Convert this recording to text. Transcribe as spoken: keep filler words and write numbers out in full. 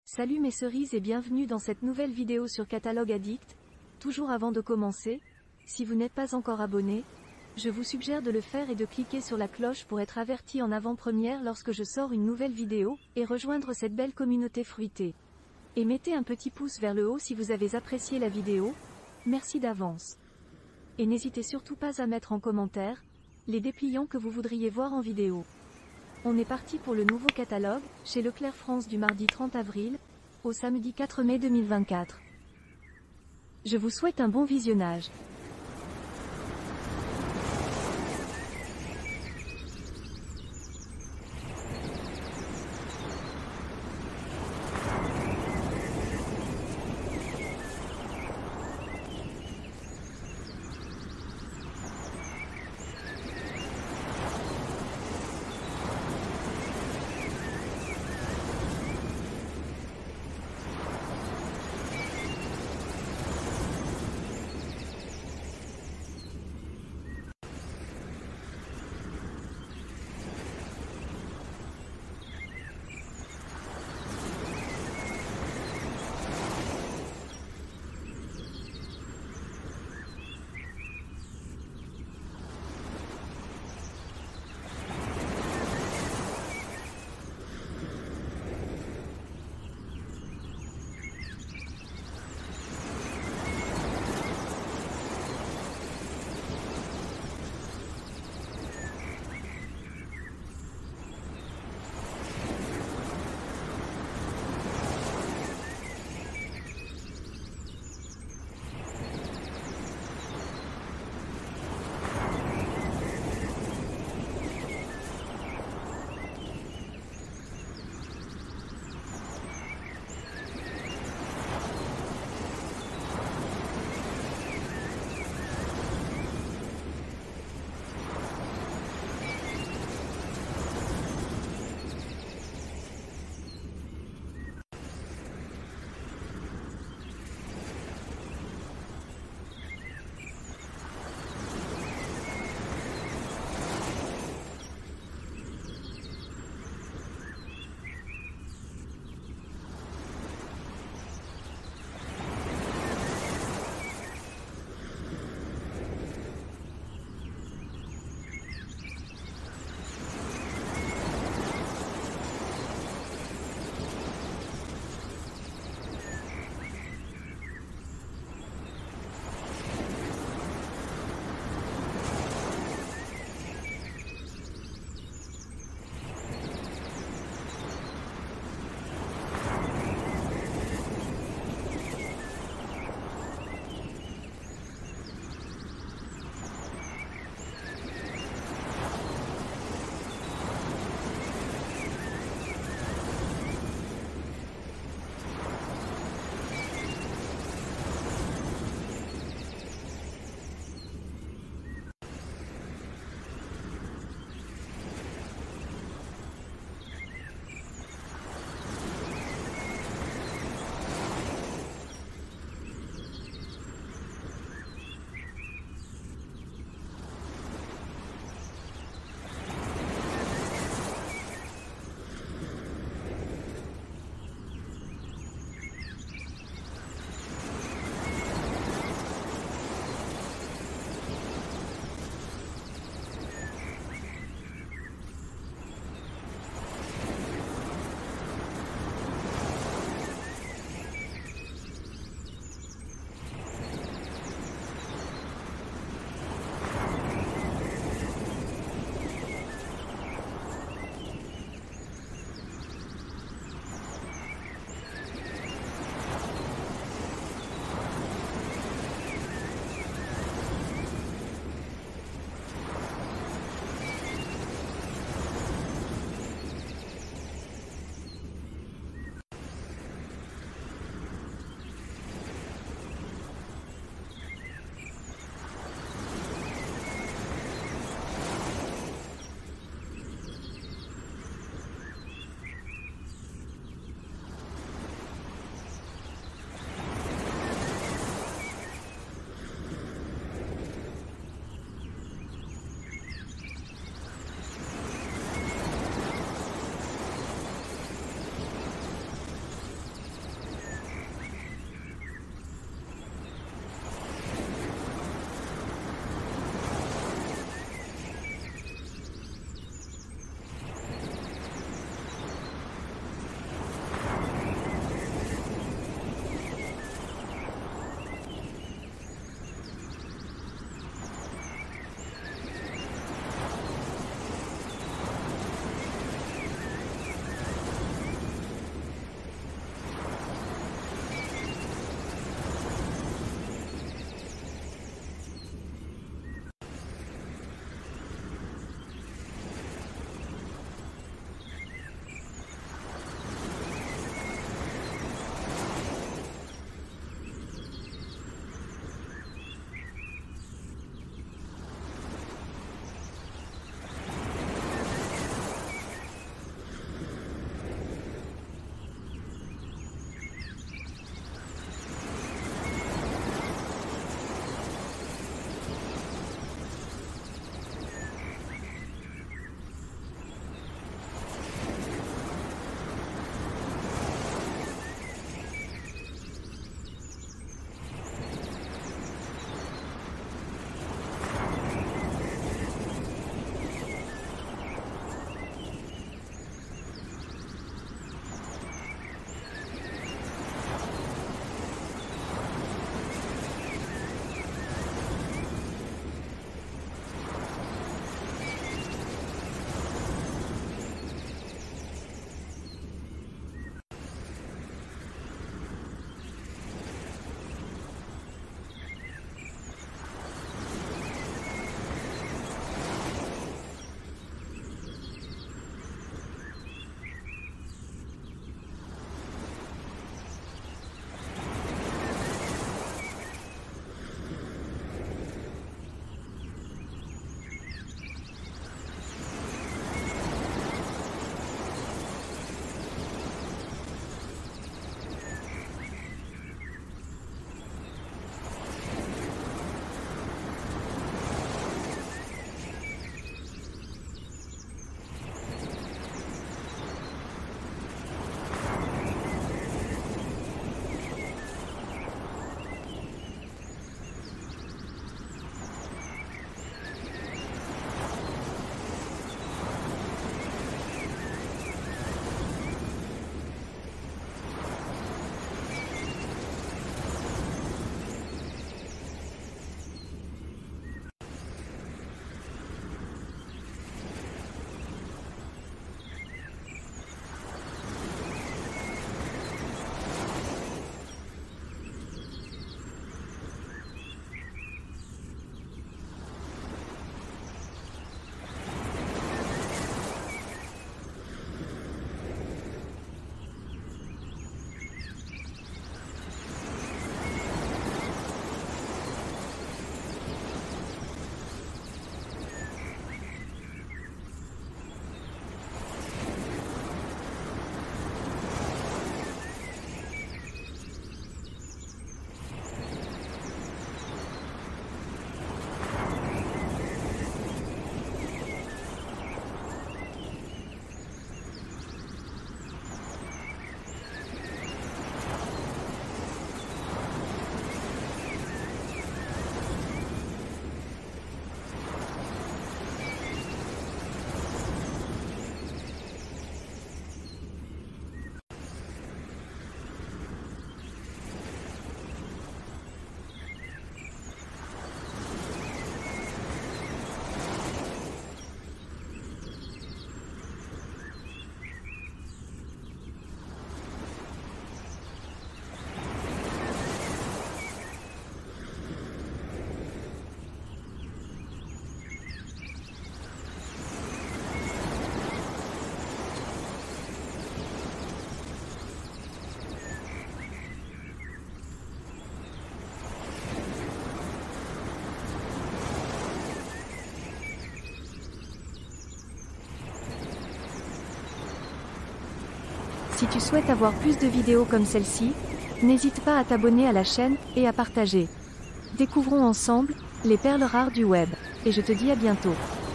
Salut mes cerises et bienvenue dans cette nouvelle vidéo sur Catalogue Addict. Toujours avant de commencer, si vous n'êtes pas encore abonné, je vous suggère de le faire et de cliquer sur la cloche pour être averti en avant-première lorsque je sors une nouvelle vidéo, et rejoindre cette belle communauté fruitée. Et mettez un petit pouce vers le haut si vous avez apprécié la vidéo, merci d'avance. Et n'hésitez surtout pas à mettre en commentaire les dépliants que vous voudriez voir en vidéo. On est parti pour le nouveau catalogue, chez Leclerc France du mardi trente avril, au samedi quatre mai deux mille vingt-quatre. Je vous souhaite un bon visionnage. Si tu souhaites avoir plus de vidéos comme celle-ci, n'hésite pas à t'abonner à la chaîne, et à partager. Découvrons ensemble, les perles rares du web. Et je te dis à bientôt.